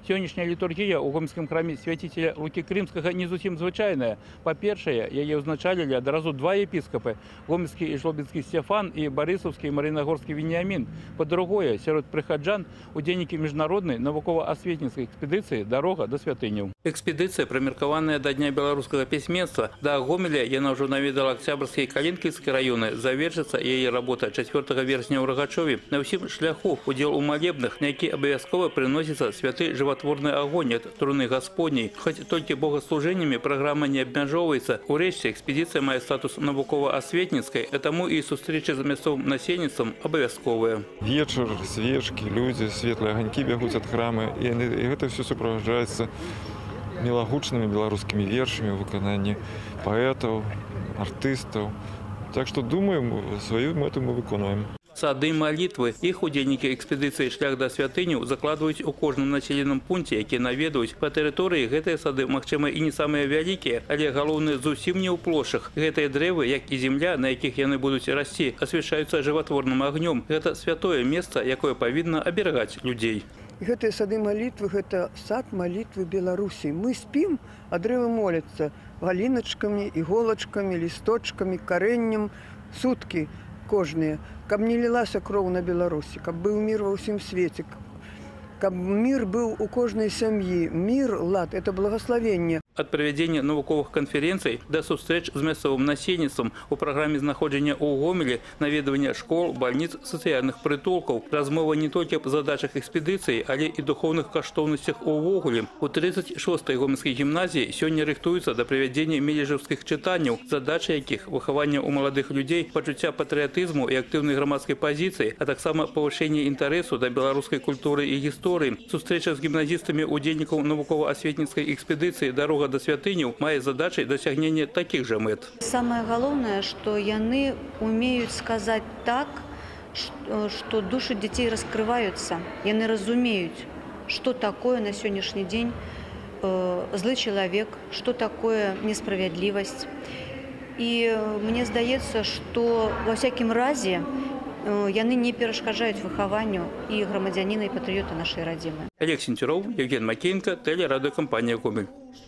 Сённяшняя літургія ў гомельскім храме святителя Лукі Крымскага не зусім звычайная. Па-першае, яе ўзначалілі адразу два епіскапы – гомельскі і жлобінскі Сцяфан і барысаўскі і марынагорскі Веніамін. Па-другое, сярод прыхаджан удзельнікі міжнароднай навукова-асветніцкай экспедыцыі «Дарога да святыняў». Экспедыцыя, прымеркаваная да Дня беларускага пісьменства, да Гомеля яна ўжо наведала Октябрьскія і Калінкінскія раёны. Завершыцца яе работа 4 верасня ў Рагачове. На ўсім шляху удзел у малебных, на які абавязкова прыносіцца святы жыватворны агонь ад труны Гасподняй. Хоць толькі богаслужэннямі праграма не абмяжоўваецца. Урэшце экспедыцыя мае статус навукова-асветніцкай, а таму і сустрэчы з мясцовым насельніцтвам абавязковыя. Вечар, свечкі, людзі, светлыя аганькі бягуць ад храма, і гэта все суправаджаецца мілагучнымі беларускімі вершамі ў выкананні паэтаў, артыстаў. Так што, думаем, сваю мэту мы выконуем. Сады малітвы. Іх удзельнікі экспедыцыі «Шлях да святыняў» закладваюць у кожным населеным пункце, які наведваюць. Па тэрыторыі гэтыя сады, магчыма, і не самыя вялікія, але галоўнае зусім не ў плошах. Гэтыя дрэвы, як і земля, на якіх яны будуць расці, асвячаюцца жыватворным агнём. Гэта святое месца, якое павінна аберагаць людзей. Гэтыя сады малітвы – гэта сад малітвы Беларусі. Мы спім, а дрэвы моляцца галіначкамі, іголачкамі, лісточкамі, карэннем, суткі кожныя. Каб не лілася кроў на Беларусі, каб быў мір ва ўсім свеце, каб мір быў у кожнай сям'і. Мір, лад – это благословенне. Ад правядзення навуковых канферэнцый да сустрэч з мясцовым насельніцтвам у праграме знаходжання ў Гомелі, наведвання школ, бальніц, сацыяльных прытулкаў. Размова не толькі аб задачах экспедыцыі, але і духоўных каштоўнасцях увогуле. У 36-й гомельскай гімназіі сёння рыхтуюцца да правядзення мележаўскіх чытанняў, задача якіх выхаванне ў маладых людзей пачуцця патрыятызму і актыўнай грамадскай пазіцыі, а таксама павышэнне інтарэсу да беларускай культуры і гісторыі. Сустрэча з гімназістамі удзельнікаў навукова-асветніцкай экспедыцыі «Дарога да святыняў» мае задачай дасягнення такіх жа мэт. Самае галоўнае, што яны умеюць сказаць так, што душы дзяцей раскрываюцца. Яны разумеюць, што такое на сённяшні дзень злы чалавек, што такое несправядлівасць. І мне здаецца, што ва всякім разе яны не перашкаджаюць выхаванню і грамадзяніна, і патрыёта нашай радзімы. Олег Сенцюроў, Евген Макеенко, телерадиокомпания «Гомель».